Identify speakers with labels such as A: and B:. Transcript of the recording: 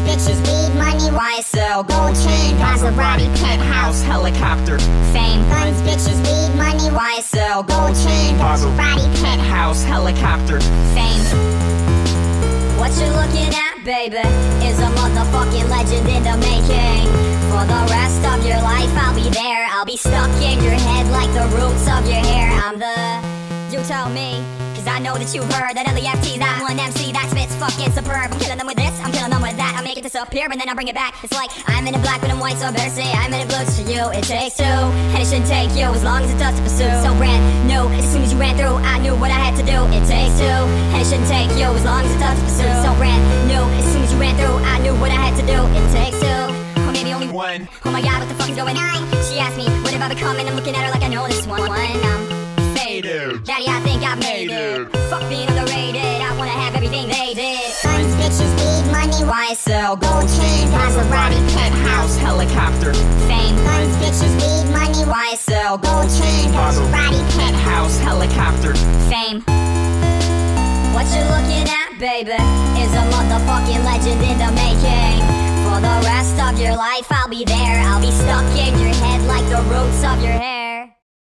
A: bitches, weed, money, YSL, gold chain, Maserati, penthouse, helicopter, fame. Guns, bitches, weed, money, YSL, gold chain, Maserati, penthouse, helicopter, fame. What you're looking at, baby, is a motherfucking legend in the making. For the rest of your life, I'll be there. I'll be stuck in your head like the roots of your hair. I'm the... You tell me, cause I know that you've heard that LEFT, that one MC, that spits fucking superb. I'm killing them with this, I'm killing them with that. I make it disappear and then I bring it back. It's like, I'm in the black but I'm white, so I better say I'm in the blues. For you, it takes two, and it shouldn't take you as long as it does to pursue. So brand new, as soon as you ran through, I knew what I had to do. It takes two, and it shouldn't take you as long as it does to pursue. So brand new, as soon as you ran through, I knew what I had to do. It takes two, or maybe only one. Oh my god, what the fuck is going on? She asked me, what have I become? And I'm looking at her like I know this one. Daddy, I think I made it. Fuck being underrated, I wanna have everything they did. Guns, bitches, weed, money, YSL, gold chain, Maserati, penthouse, helicopter, fame. Guns, bitches, weed, money, YSL, gold chain, Maserati, penthouse, helicopter, fame. What you're looking at, baby, is a motherfucking legend in the making. For the rest of your life, I'll be there. I'll be stuck in your head like the roots of your hair.